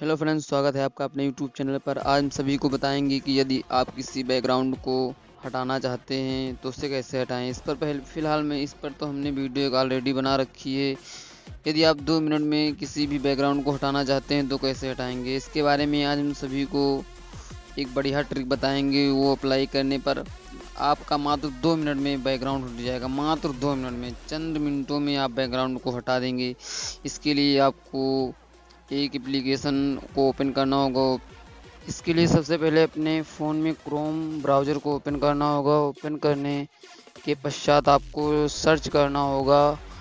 Hello friends, स्वागत है आपका अपने यूट्यूब चैनल पर। आज हम सभी को बताएंगे कि यदि आप किसी बैकग्राउंड को हटाना चाहते हैं तो उसे कैसे हटाएं। इस पर फ़िलहाल में इस पर तो हमने वीडियो एक ऑलरेडी बना रखी है। यदि आप 2 मिनट में किसी भी बैकग्राउंड को हटाना चाहते हैं तो कैसे हटाएंगे, इसके बारे में आज हम सभी को एक बढ़िया ट्रिक बताएंगे। वो अप्लाई करने पर आपका मात्र 2 मिनट में बैकग्राउंड हट जाएगा। मात्र 2 मिनट में, चंद मिनटों में आप बैकग्राउंड को हटा देंगे। इसके लिए आपको एक एप्लीकेशन को ओपन करना होगा। इसके लिए सबसे पहले अपने फ़ोन में क्रोम ब्राउज़र को ओपन करना होगा। ओपन करने के पश्चात आपको सर्च करना होगा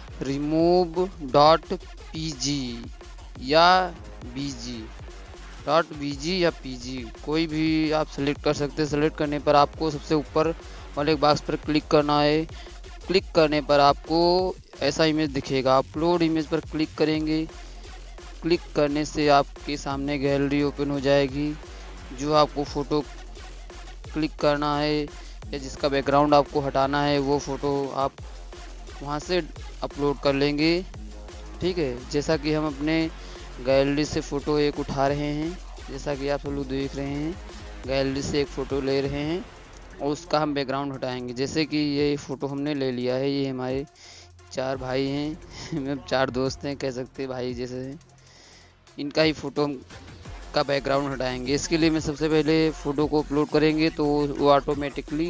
remove.pg या bg या pg, कोई भी आप सेलेक्ट कर सकते हैं। सेलेक्ट करने पर आपको सबसे ऊपर वाले बॉक्स पर क्लिक करना है। क्लिक करने पर आपको ऐसा इमेज दिखेगा। अपलोड इमेज पर क्लिक करेंगे। क्लिक करने से आपके सामने गैलरी ओपन हो जाएगी। जो आपको फ़ोटो क्लिक करना है या जिसका बैकग्राउंड आपको हटाना है वो फ़ोटो आप वहां से अपलोड कर लेंगे। ठीक है, जैसा कि हम अपने गैलरी से फ़ोटो एक उठा रहे हैं, जैसा कि आप सब लोग देख रहे हैं, गैलरी से एक फ़ोटो ले रहे हैं और उसका हम बैकग्राउंड हटाएंगे। जैसे कि ये फ़ोटो हमने ले लिया है। ये हमारे 4 भाई हैं 4 दोस्त हैं, कह सकते हैं भाई जैसे हैं। इनका ही फ़ोटो का बैकग्राउंड हटाएंगे। इसके लिए मैं सबसे पहले फ़ोटो को अपलोड करेंगे तो वो ऑटोमेटिकली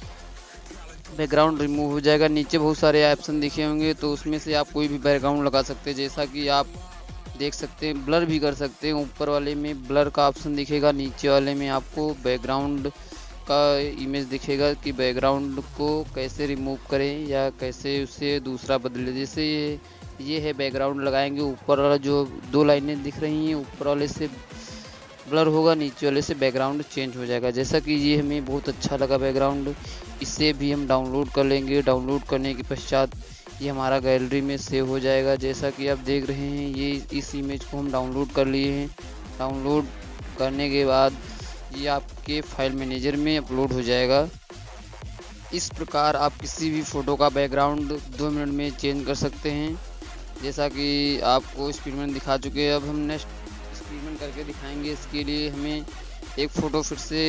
बैकग्राउंड रिमूव हो जाएगा। नीचे बहुत सारे ऑप्शन दिखे होंगे तो उसमें से आप कोई भी बैकग्राउंड लगा सकते हैं। जैसा कि आप देख सकते हैं, ब्लर भी कर सकते हैं। ऊपर वाले में ब्लर का ऑप्शन दिखेगा, नीचे वाले में आपको बैकग्राउंड का इमेज दिखेगा कि बैकग्राउंड को कैसे रिमूव करें या कैसे उसे दूसरा बदले। जैसे ये है बैकग्राउंड लगाएंगे। ऊपर वाला जो 2 लाइनें दिख रही हैं, ऊपर वाले से ब्लर होगा, नीचे वाले से बैकग्राउंड चेंज हो जाएगा। जैसा कि ये हमें बहुत अच्छा लगा बैकग्राउंड, इसे भी हम डाउनलोड कर लेंगे। डाउनलोड करने के पश्चात ये हमारा गैलरी में सेव हो जाएगा। जैसा कि आप देख रहे हैं, ये इस इमेज को हम डाउनलोड कर लिए हैं। डाउनलोड करने के बाद ये आपके फाइल मैनेजर में अपलोड हो जाएगा। इस प्रकार आप किसी भी फ़ोटो का बैकग्राउंड 2 मिनट में चेंज कर सकते हैं। जैसा कि आपको एक्सपेरिमेंट दिखा चुके हैं, अब हम नेक्स्ट एक्सपेरिमेंट करके दिखाएंगे। इसके लिए हमें एक फ़ोटो फिर से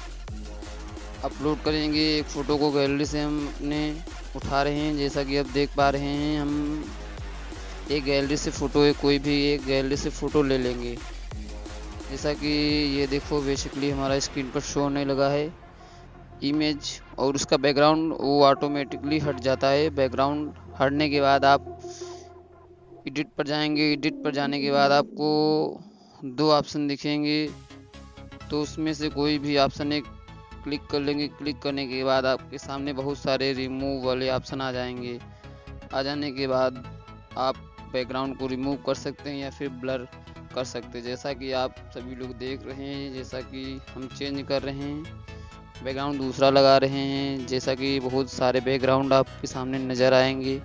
अपलोड करेंगे। एक फ़ोटो को गैलरी से हम अपने उठा रहे हैं। जैसा कि आप देख पा रहे हैं, हम एक गैलरी से फ़ोटो कोई भी एक गैलरी से फ़ोटो ले लेंगे। जैसा कि ये देखो, बेसिकली हमारा स्क्रीन पर शो होने लगा है इमेज और उसका बैकग्राउंड वो ऑटोमेटिकली हट जाता है। बैकग्राउंड हटने के बाद आप एडिट पर जाएंगे। एडिट पर जाने के बाद आपको 2 ऑप्शन दिखेंगे तो उसमें से कोई भी ऑप्शन एक क्लिक कर लेंगे। क्लिक करने के बाद आपके सामने बहुत सारे रिमूव वाले ऑप्शन आ जाएंगे। आ जाने के बाद आप बैकग्राउंड को रिमूव कर सकते हैं या फिर ब्लर कर सकते हैं। जैसा कि आप सभी लोग देख रहे हैं, जैसा कि हम चेंज कर रहे हैं, बैकग्राउंड दूसरा लगा रहे हैं। जैसा कि बहुत सारे बैकग्राउंड आपके सामने नज़र आएंगे।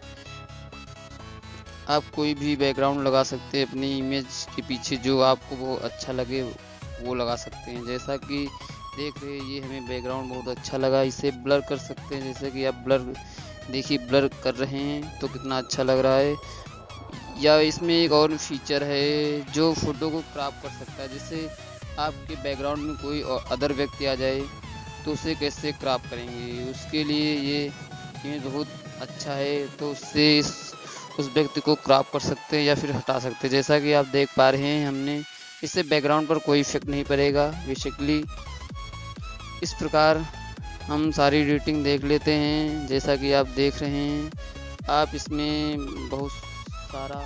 आप कोई भी बैकग्राउंड लगा सकते हैं अपनी इमेज के पीछे, जो आपको वो अच्छा लगे वो लगा सकते हैं। जैसा कि देख रहे हैं, ये हमें बैकग्राउंड बहुत अच्छा लगा। इसे ब्लर कर सकते हैं। जैसे कि आप ब्लर देखिए, ब्लर कर रहे हैं तो कितना अच्छा लग रहा है। या इसमें एक और फीचर है जो फ़ोटो को क्रॉप कर सकता है। जैसे आपके बैकग्राउंड में कोई अदर व्यक्ति आ जाए तो उसे कैसे क्रॉप करेंगे, उसके लिए ये इमेज बहुत अच्छा है। तो उससे उस व्यक्ति को क्रॉप कर सकते हैं या फिर हटा सकते हैं। जैसा कि आप देख पा रहे हैं, हमने इससे बैकग्राउंड पर कोई इफेक्ट नहीं पड़ेगा। बेसिकली इस प्रकार हम सारी एडिटिंग देख लेते हैं। जैसा कि आप देख रहे हैं, आप इसमें बहुत सारा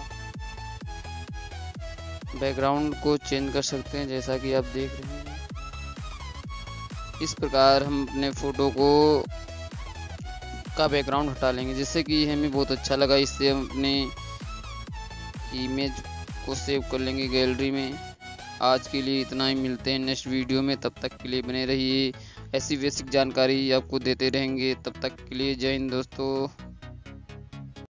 बैकग्राउंड को चेंज कर सकते हैं। जैसा कि आप देख रहे हैं, इस प्रकार हम अपने फ़ोटो को का बैकग्राउंड हटा लेंगे। जिससे कि हमें बहुत अच्छा लगा। इससे हम अपने इमेज को सेव कर लेंगे गैलरी में। आज के लिए इतना ही, मिलते हैं नेक्स्ट वीडियो में। तब तक के लिए बने रहिए, ऐसी बेसिक जानकारी आपको देते रहेंगे। तब तक के लिए जय हिंद दोस्तों।